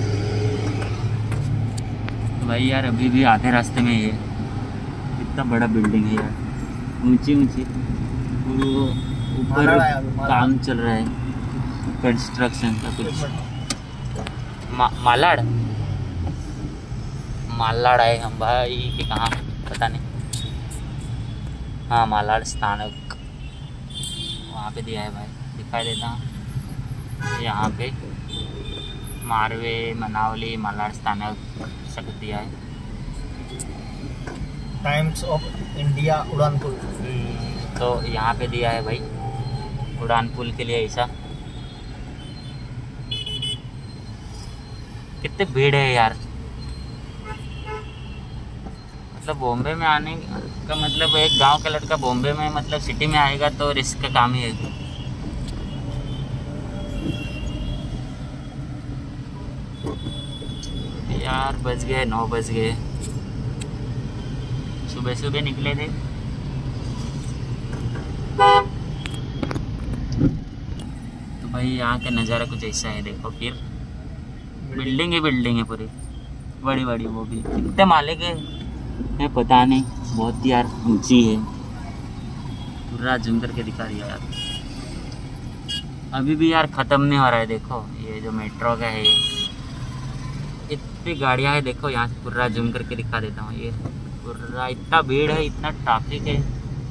भाई यार अभी भी आधे रास्ते में ये इतना बड़ा बिल्डिंग है यार, ऊंची ऊंची, ऊपर काम चल रहा है कंस्ट्रक्शन का कुछ। मा, मालाड मालाड है हम भाई कि कहाँ पता नहीं। हाँ मालाड स्थानक वहाँ पे दिया है भाई, दिखाई देता हूँ यहाँ पे मारवे मनावली मालाड स्थानक सब दिया है। टाइम्स ऑफ इंडिया उड़ान पुल तो यहाँ पे दिया है भाई उड़ान पुल के लिए ऐसा। कितने भीड़ है यार, मतलब बॉम्बे में आने का मतलब एक गांव का लड़का बॉम्बे में मतलब सिटी में आएगा तो रिस्क का काम ही है। यार बज गए नौ बज गए, सुबह सुबह निकले थे। तो भाई यहाँ का नज़ारा कुछ ऐसा है, देखो फिर बिल्डिंग ही बिल्डिंग है पूरी बड़ी बड़ी, वो भी कितने माले के है पता नहीं, बहुत यार ऊंची है, पूरा जूम करके दिखा दिया यार। अभी भी यार ख़त्म नहीं हो रहा है, देखो ये जो मेट्रो का है इतनी गाड़ियाँ है, देखो यहाँ से पूरा जूम करके दिखा देता हूँ। ये पूरा इतना भीड़ है, इतना ट्रैफिक है।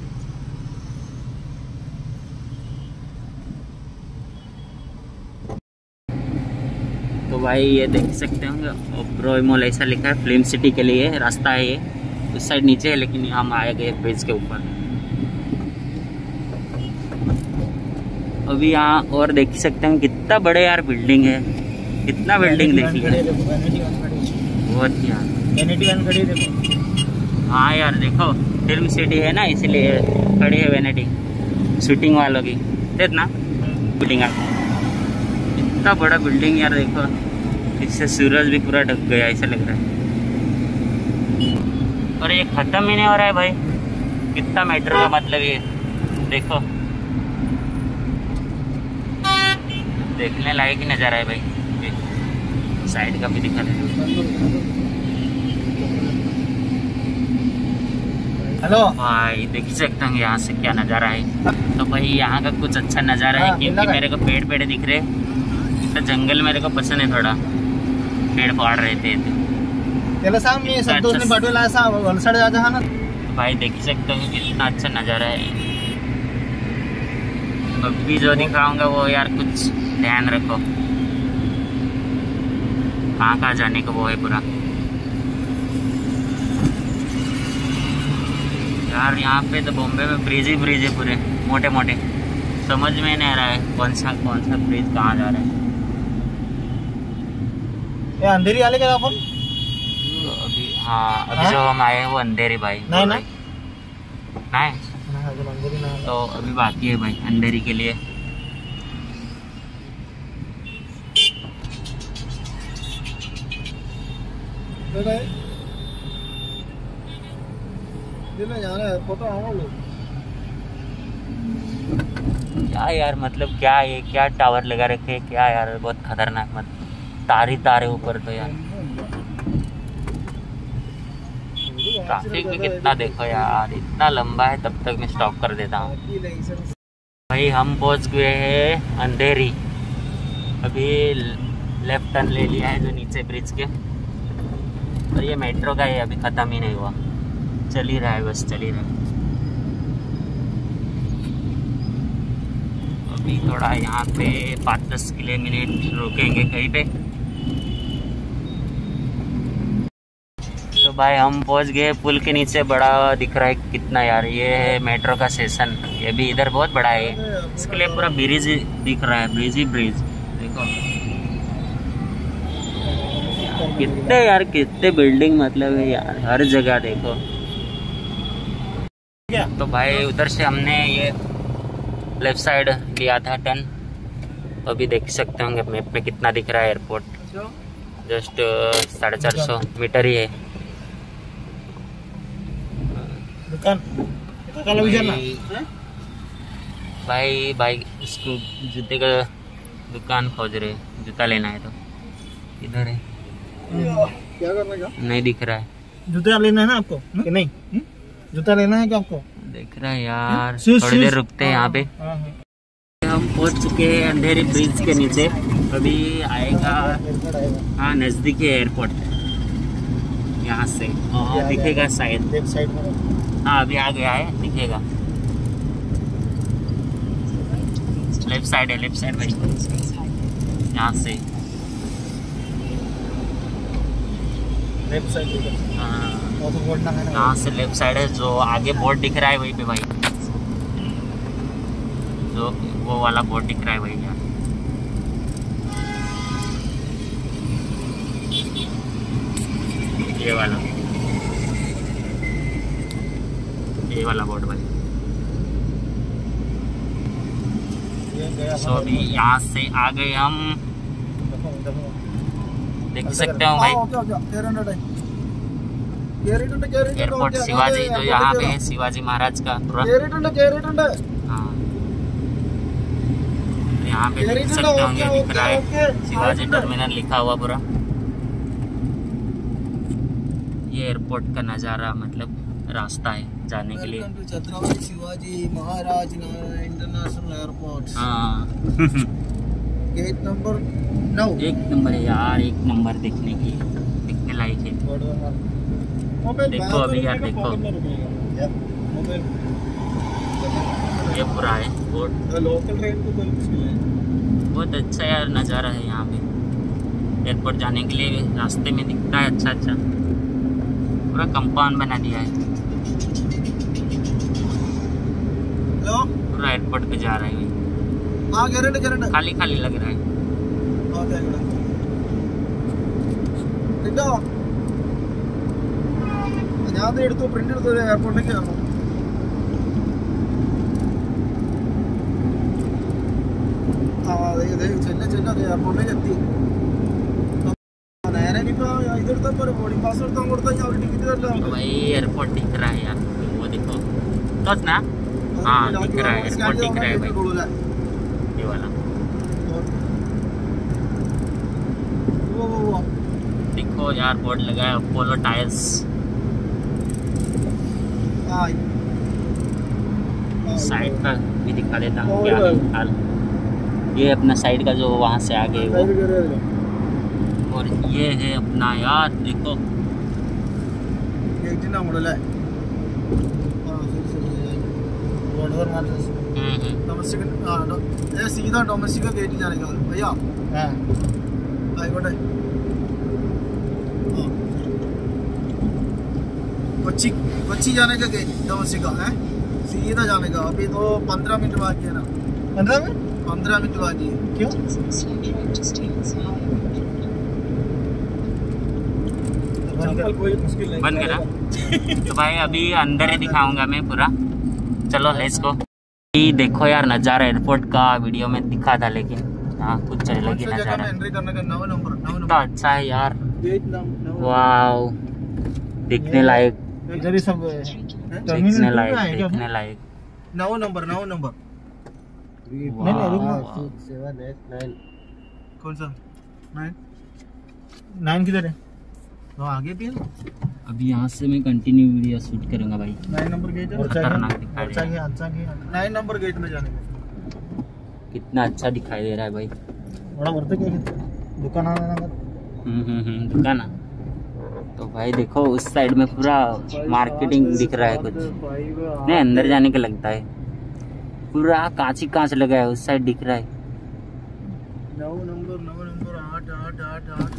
तो भाई ये देख सकते होंगे ओबरॉय मॉल ऐसा लिखा है, फिल्म सिटी के लिए रास्ता है ये, उस साइड नीचे है लेकिन हम आए गए ब्रिज के ऊपर। अभी यहाँ और देख सकते हैं कितना बड़े यार बिल्डिंग है, कितना बिल्डिंग देखिए बहुत यार। हाँ यार देखो फिल्म सिटी है ना इसलिए खड़ी है वैनिटी शूटिंग वालों की, देख ना बिल्डिंग इतना बड़ा बिल्डिंग यार, देखो इससे सूरज भी पूरा ढक गया ऐसा लग रहा है। और ये ख़त्म ही नहीं हो रहा है भाई, कितना मेट्रो का मतलब ये देखो, देखने लायक ही नज़ारा है भाई। साइड का भी दिखा दे। हेलो भाई देख सकते हैं यहाँ से क्या नज़ारा है। तो भाई यहाँ का कुछ अच्छा नज़ारा है क्योंकि मेरे को पेड़ पेड़ दिख रहे, तो जंगल मेरे को पसंद है थोड़ा, पेड़ पहाड़ रहते थे। त्याला सांग मी संतोषने पाठवला असा वलसाड जायचा हा ना। भाई देख सकते हो कितना अच्छा नज़ारा है। अभी जो दिखाऊंगा वो यार कुछ ध्यान रखो, कहाँ कहाँ जाने का वो है पूरा। यार यहाँ पे तो बॉम्बे में ब्रिज ही ब्रिज है पूरे मोटे मोटे, समझ में नहीं आ रहा है कौन सा कौन सा ब्रिज कहाँ जा रहा है। ये अंधेरी आले क्या अपन? अभी हाँ अभी हाँ? जो हम आए हैं वो अंधेरी भाई नहीं ना नहीं अंधेरी ना, तो अभी बाकी है भाई अंधेरी के लिए। क्या यार मतलब क्या ये क्या टावर लगा रखे क्या यार, बहुत खतरनाक, मत तारी तारे ऊपर तो यार। ट्रैफिक भी कितना देखो यार, इतना लंबा है, तब तक मैं स्टॉप कर देता हूँ। भाई हम पहुँच गए हैं अंधेरी, अभी लेफ्ट टर्न ले लिया है जो नीचे ब्रिज के, और ये मेट्रो का है अभी ख़त्म ही नहीं हुआ, चल ही रहा है बस चल ही रहा है। अभी थोड़ा यहाँ पे पाँच दस किलो मिनट रुकेंगे कहीं पे। तो भाई हम पहुँच गए पुल के नीचे, बड़ा दिख रहा है कितना यार, ये है मेट्रो का स्टेशन, ये भी इधर बहुत बड़ा है, इसके लिए पूरा ब्रिज दिख रहा है, ब्रिज ही ब्रिज। देखो कितने यार कितने बिल्डिंग मतलब है यार, हर जगह देखो। तो भाई उधर से हमने ये लेफ्ट साइड लिया था टर्न, तो अभी देख सकते होंगे मैप में कितना दिख रहा है एयरपोर्ट। जस्ट साढ़े चार सौ मीटर ही है। दुकान भाई भाई भाई इसको जूते का दुकान खोज रहे, जूता लेना है तो इधर है। क्या करना है? नहीं दिख रहा है। जूता लेना है ना आपको कि नहीं? जूता लेना है क्या आपको? देख रहा है यार, थोड़ी देर रुकते हैं यहाँ पे। हम पहुँच चुके हैं अंधेरी ब्रिज के नीचे। अभी आएगा, हाँ नजदीक है एयरपोर्ट यहाँ से, और दिखेगा शायद लेफ्ट साइड में। हाँ अभी आ गया है, दिखेगा लेफ्ट साइड है, लेफ्ट साइड भाई यहाँ से। लेफ्ट साइड हाँ वो तो बोर्ड ना है ना, यहाँ से लेफ्ट साइड है। जो आगे बोर्ड दिख रहा है वहीं पे भाई, जो वो वाला बोर्ड दिख रहा है वही यार। ये वाला ये वाला बोर्ड भाई। सो अभी यहाँ से आ गए हम, देख सकते हो भाई एयरपोर्ट शिवाजी, जो यहाँ पे है शिवाजी महाराज का पूरा। हाँ यहाँ पे देख सकते होंगे, दिख रहा है शिवाजी टर्मिनल लिखा हुआ पूरा। ये एयरपोर्ट का नज़ारा, मतलब रास्ता है जाने के लिए। Chhatrapati Shivaji Maharaj international airport. हाँ गेट नंबर नौ। एक नंबर है यार, एक नंबर देखने की, दिखने लायक है। देखो अभी यार, देखो ये पूरा है बोर्ड। लोकल ट्रेन को बहुत अच्छा यार नज़ारा है यहाँ पे। एयरपोर्ट जाने के लिए रास्ते में दिखता है अच्छा अच्छा, पूरा कंपाउंड बना दिया है। पूरा एयरपोर्ट पे जा रहा है भाई, खाली खाली लग रहा है। ഞാൻ എടുത്തു പ്രിന്റ് എടുത്തു എയർപോർട്ടിലേക്ക് ആണ്. ആ അതെ അതെ ചെല്ല ചെല്ല അതെ എയർപോർട്ടിലേക്ക് എത്തി. നേരെ ഇനിയിപ്പോ ഇതെടുത്താൽ പോലെ ബോർഡിംഗ് പാസ് എടുത്താൽ കൊടുത്താൽ അവർ ടിക്കറ്റ് തരില്ല. भाई एयरपोर्ट दिख रहा है यार, वो देखो तो ना। हाँ दिख रहा है, एयरपोर्ट दिख रहा है भाई, ये वाला वो वो वो देखो यार, बोर्ड लगा है अपोलो टायर्स। साइड का भी दिखा देता हूँ क्या हाल। ये अपना साइड का जो वहाँ से आगे वो, और ये है अपना यार देखो सीधा डोमेस्टिक का गेट जाने का भैया। आइकोटे कोच्चि कोच्चि जाने का गेट डोमेस्टिक का है, सीधा जाने का। अभी तो पंद्रह मिनट बाकी है ना, पंद्रह मिनट पंद्रह मिनट बाकी है। क्यों? बन गया। तो भाई अभी अंदर ही दिखाऊंगा मैं पूरा, चलो लेट्स गो। देखो यार नज़ारा एयरपोर्ट का वीडियो में दिखा था, लेकिन हाँ कुछ अलग ही नज़ारा, कितना अच्छा है यार। वाओ दिखने लायक, इधर ही सब देखने लायक, देखने लायक। नौ नंबर नौ नंबर कौन सा नाइन नाइन किधर है? तो आगे भी है। अभी यहाँ से मैं कंटिन्यू वीडियो शूट करूंगा भाई। नाइन नंबर गेट है, खतरनाक दिखाई दे रहा है, नाइन नंबर गेट में जाने का कितना अच्छा दिखाई दे रहा है भाई। बड़ा बढ़ते क्या दुकान आना हम्म हम्म हम्म दुकान। तो भाई देखो उस साइड में पूरा मार्केटिंग दिख रहा है कुछ, नहीं अंदर जाने का लगता है पूरा कांच ही कांच लगा है, उस साइड दिख रहा है। नौ नंबर नौ नंबर आठ आठ आठ आठ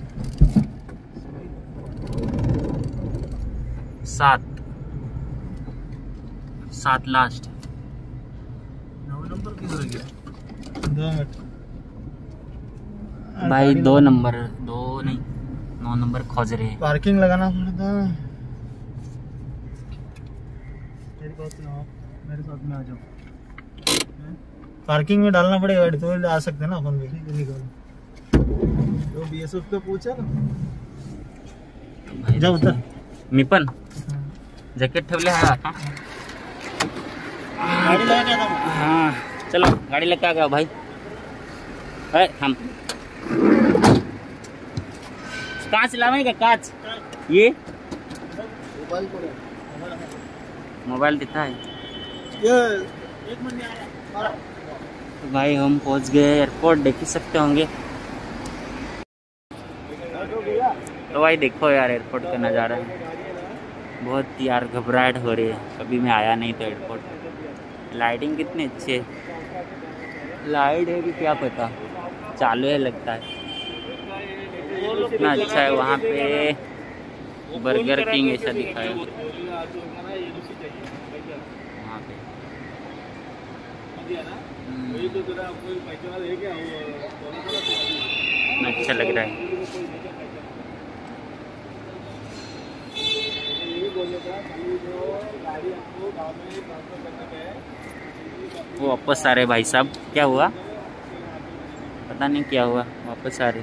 सात सात लास्ट। नौ नंबर किधर गया? दो मिनट भाई दो नंबर दो नहीं नौ नंबर खोज रहे हैं। पार्किंग लगाना पड़ता। मेरे पास ना मेरे साथ में आ जाओ। पार्किंग में डालना पड़ेगा गाड़ी तो आ सकते हैं ना अपन भी। तो बीएसएफ पे पूछा ना जाओ उधर मी पण जॅकेट ठेवले आहे आता। गाड़ी लगा क्या था? हाँ चलो गाड़ी लेके आ गया भाई। है हम कांच लावेगा कांच ये मोबाइल को मोबाइल दिखता है। ये एक मिनट आ रहा। तो भाई हम पहुंच गए एयरपोर्ट, देख ही सकते होंगे। तो भाई देखो यार एयरपोर्ट का नज़ारा है, बहुत यार घबराहट हो रही है। कभी मैं आया नहीं था एयरपोर्ट। लाइटिंग कितनी अच्छी है, लाइट है कि क्या पता चालू है लगता है। इतना अच्छा है। वहाँ पे बर्गर किंग ऐसा दिखाया वहाँ पे। अच्छा लग रहा है। वो वापस आ रहे भाई साहब, क्या हुआ पता नहीं क्या हुआ, वापस आ रहे।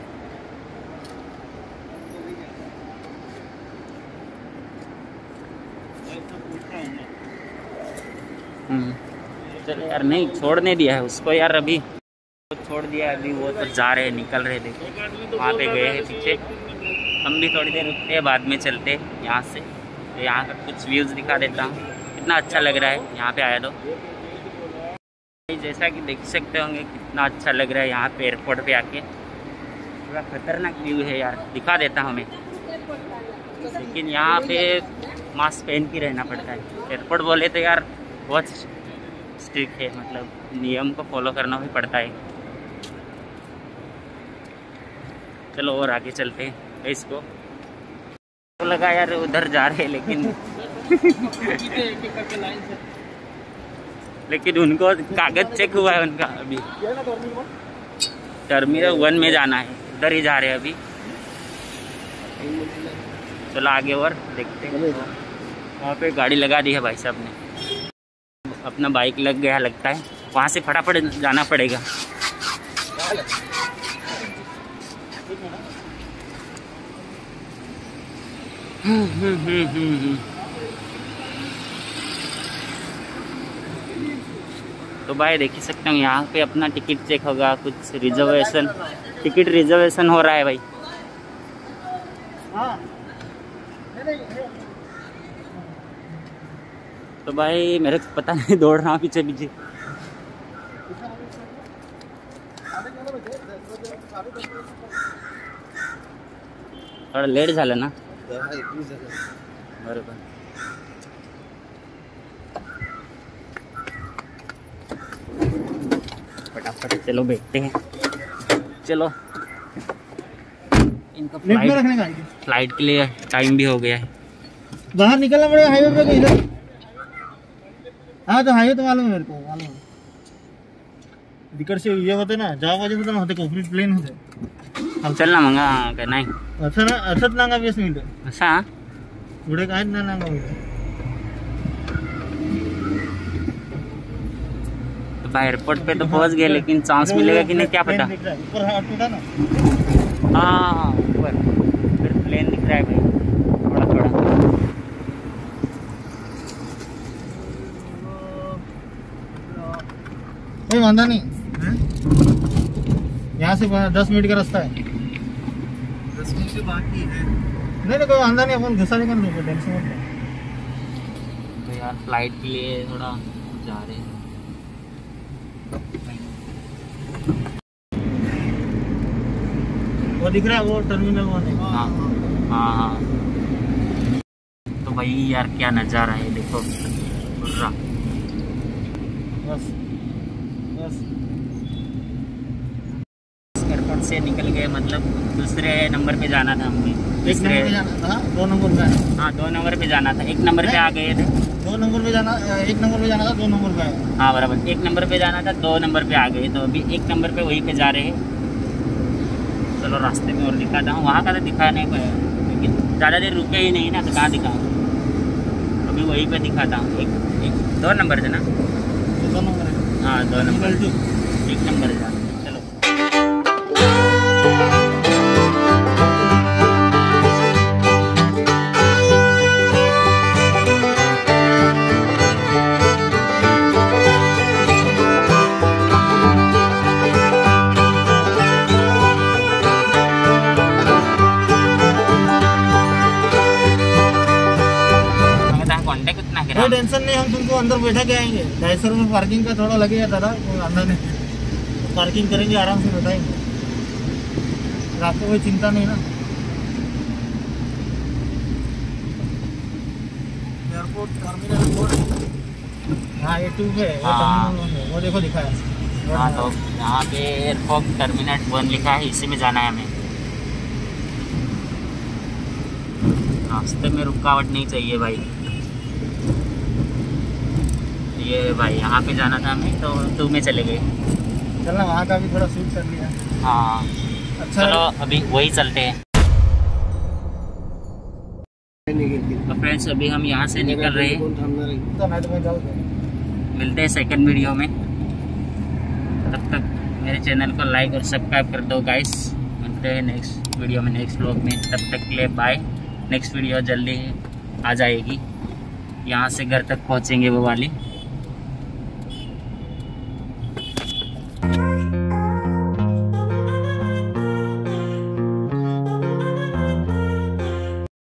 हम्म चलो यार, नहीं छोड़ने दिया है उसको यार, अभी तो छोड़ दिया है। अभी वो तो जा रहे निकल रहे, देखो वहाँ पे गए हैं पीछे। हम भी थोड़ी देर रुकते हैं, बाद में चलते यहाँ से। तो यहाँ का कुछ व्यूज़ दिखा देता हूँ, कितना अच्छा लग रहा है यहाँ पे आया तो। जैसा कि देख सकते होंगे कितना अच्छा लग रहा है यहाँ पे एयरपोर्ट पे आके। पूरा खतरनाक व्यू है यार, दिखा देता हूँ मैं। लेकिन यहाँ पे मास्क पहन के रहना पड़ता है। एयरपोर्ट बोले तो यार बहुत स्ट्रिक्ट है, मतलब नियम को फॉलो करना भी पड़ता है। चलो और आगे चलते हैं। इसको तो लगा यार उधर जा रहे, लेकिन लेकिन उनको कागज चेक हुआ है उनका। अभी टर्मिनल वन में जाना है, उधर ही जा रहे हैं अभी। चलो आगे और देखते हैं। वहाँ पे गाड़ी लगा दी है भाई साहब ने, अपना बाइक लग गया लगता है। वहाँ से फटाफट जाना पड़ेगा। हम्म हम्म हम्म हम्म तो भाई देख ही सकते हो यहाँ पे अपना टिकट चेक होगा, कुछ रिजर्वेशन, टिकट रिजर्वेशन हो रहा है भाई। तो भाई मेरे को पता नहीं, दौड़ रहा हूँ पीछे पीछे। थोड़ा लेट झालं ना बरोबर। फटाफट चलो बैठते हैं। चलो इनका फ्लाइट फ्लाइट के लिए टाइम भी हो गया है। बाहर निकलना पड़ेगा हाईवे पे इधर। हाँ तो हाईवे तो मालूम है मेरे को, मालूम है। दिक्कत से ये होते ना जहाँ वजह से होते कंप्लीट प्लेन होते। हम चलना मंगा का नाही असं ना असंच नांगा वीस मिनिटं असा पुढे काय ना नांगा तो भाई एयरपोर्ट पे तो पहुंच गए, लेकिन चांस मिलेगा कि नहीं क्या पता। ऊपर हाथ उठा ना। हाँ ऊपर फिर प्लेन दिख रहा है भाई थोड़ा थोड़ा। कोई वांधा नहीं, यहाँ से दस मिनट का रास्ता है। दस मिनट से बाकी है। नहीं नहीं कोई वांधा नहीं, अपन घुसा नहीं कर टेंशन मत। तो यार फ्लाइट के लिए थोड़ा जा रहे हैं। वो दिख रहा है वो टर्मिनल वन है। हाँ हाँ हाँ तो भाई यार क्या नज़ारा है देखो पूरा। बस बस एयरपोर्ट से निकल गए, मतलब दूसरे नंबर पे जाना था हमें। एक नंबर पे जाना था, दो नंबर पे। हाँ दो नंबर पे जाना था, एक नंबर पे आ गए थे। दो नंबर पे जाना, एक नंबर पे जाना था, दो नंबर पे आया। हाँ बराबर, एक नंबर पे जाना था, दो नंबर पे आ गए। तो अभी एक नंबर पे वहीं पे जा रहे हैं। चलो रास्ते में और दिखाता हूँ। वहाँ का तो दिखा नहीं पाया, लेकिन ज़्यादा देर रुके ही नहीं ना, तो कहाँ दिखाऊँ। अभी वहीं पे दिखाता हूँ। एक एक दो नंबर से ना, दो नंबर है। हाँ दो नंबर, एक नंबर है। चलो कोई टेंशन नहीं, हम तुमको अंदर बैठा के आएंगे। ढाई सौ रुपये पार्किंग का थोड़ा लगेगा दादा, कोई अंदर नहीं, पार्किंग करेंगे आराम से बैठाएंगे, आपको कोई चिंता नहीं ना। एयरपोर्ट टर्मिनल कोड हाँ ए टू पे हाँ। वो देखो दिखा है। हाँ तो यहाँ पे एयरपोर्ट टर्मिनल वन लिखा है, इसी में जाना है हमें। रास्ते में रुकावट नहीं चाहिए भाई। ये भाई यहाँ पे जाना था हमें, तो टू में चले गए। चलना वहाँ का भी थोड़ा शूट कर लिया। हाँ अच्छा चलो अभी वही चलते हैं। तो फ्रेंड्स अभी हम यहाँ से निकल रहे हैं, तो मैं तो मैं जाऊँ। मिलते हैं सेकंड वीडियो में। तब तक मेरे चैनल को लाइक और सब्सक्राइब कर दो गाइस। मिलते हैं नेक्स्ट वीडियो में, नेक्स्ट व्लॉग में। तब तक के लिए बाय। नेक्स्ट वीडियो जल्दी आ जाएगी, यहाँ से घर तक पहुँचेंगे वो वाली।